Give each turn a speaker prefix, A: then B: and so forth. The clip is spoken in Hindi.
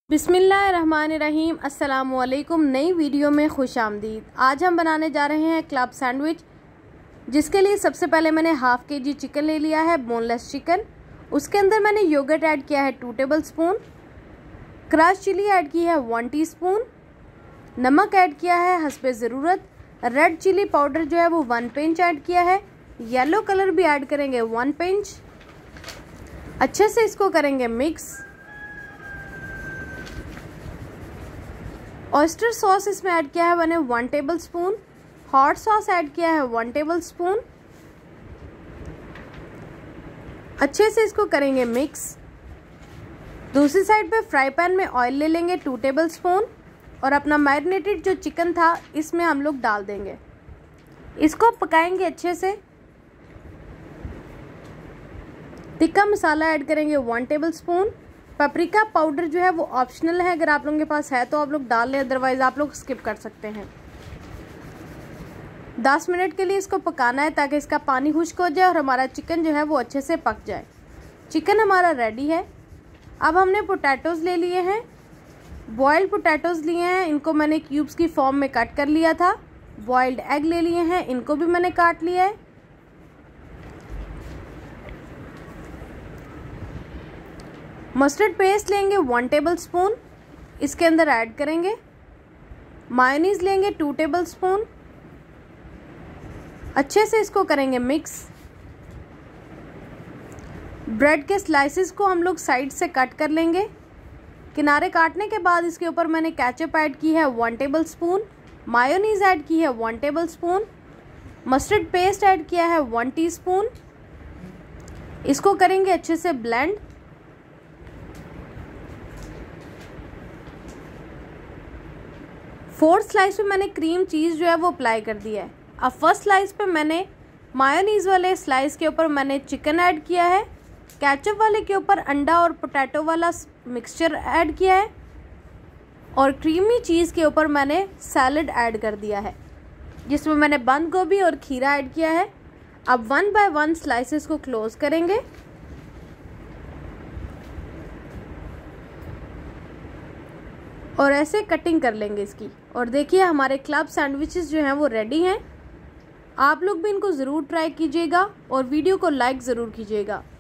A: बिस्मिल्लाहिर्रहमानिर्रहीम। अस्सलामुअलैकुम। नई वीडियो में खुश आमदीद। आज हम बनाने जा रहे हैं क्लब सैंडविच, जिसके लिए सबसे पहले मैंने हाफ kg चिकन ले लिया है, बोनलेस चिकन। उसके अंदर मैंने योगर्ट ऐड किया है 2 टेबलस्पून, क्रश चिली ऐड की है 1 टीस्पून, नमक ऐड किया है हस्बे ज़रूरत, रेड चिली पाउडर जो है वो 1 पिंच ऐड किया है, येलो कलर भी ऐड करेंगे 1 पिंच। अच्छे से इसको करेंगे मिक्स। ऑयस्टर सॉस इसमें ऐड किया है मैंने 1 टेबलस्पून, हॉट सॉस ऐड किया है 1 टेबलस्पून। अच्छे से इसको करेंगे मिक्स। दूसरी साइड पे फ्राई पैन में ऑयल ले लेंगे 2 टेबलस्पून और अपना मैरिनेटेड जो चिकन था इसमें हम लोग डाल देंगे। इसको पकाएंगे अच्छे से। टिक्का मसाला ऐड करेंगे 1 टेबलस्पून। पेपरिका पाउडर जो है वो ऑप्शनल है, अगर आप लोगों के पास है तो आप लोग डाल लें, अदरवाइज आप लोग स्किप कर सकते हैं। 10 मिनट के लिए इसको पकाना है ताकि इसका पानी खुश्क हो जाए और हमारा चिकन जो है वो अच्छे से पक जाए। चिकन हमारा रेडी है। अब हमने पोटैटोज़ ले लिए हैं, बॉयल्ड पोटैटोज़ लिए हैं, इनको मैंने क्यूब्स की फॉर्म में कट कर लिया था। बॉयल्ड एग ले लिए हैं, इनको भी मैंने काट लिया है। मस्टर्ड पेस्ट लेंगे 1 टेबलस्पून, इसके अंदर ऐड करेंगे। मायोनीज लेंगे 2 टेबलस्पून। अच्छे से इसको करेंगे मिक्स। ब्रेड के स्लाइसेस को हम लोग साइड से कट कर लेंगे। किनारे काटने के बाद इसके ऊपर मैंने केचप ऐड की है 1 टेबलस्पून, मायोनीज ऐड की है 1 टेबलस्पून, मस्टर्ड पेस्ट ऐड किया है 1 टीस्पून। इसको करेंगे अच्छे से ब्लेंड। फोर्थ स्लाइस पे मैंने क्रीम चीज़ जो है वो अप्लाई कर दिया है। अब फर्स्ट स्लाइस पे मैंने मायोनीज़ वाले स्लाइस के ऊपर मैंने चिकन ऐड किया है, केचप वाले के ऊपर अंडा और पोटैटो वाला मिक्सचर ऐड किया है और क्रीमी चीज़ के ऊपर मैंने सैलड ऐड कर दिया है, जिसमें मैंने बंद गोभी और खीरा ऐड किया है। अब 1 बाय 1 स्लाइसेस को क्लोज करेंगे और ऐसे कटिंग कर लेंगे इसकी। और देखिए हमारे क्लब सैंडविचेस जो हैं वो रेडी हैं। आप लोग भी इनको ज़रूर ट्राई कीजिएगा और वीडियो को लाइक ज़रूर कीजिएगा।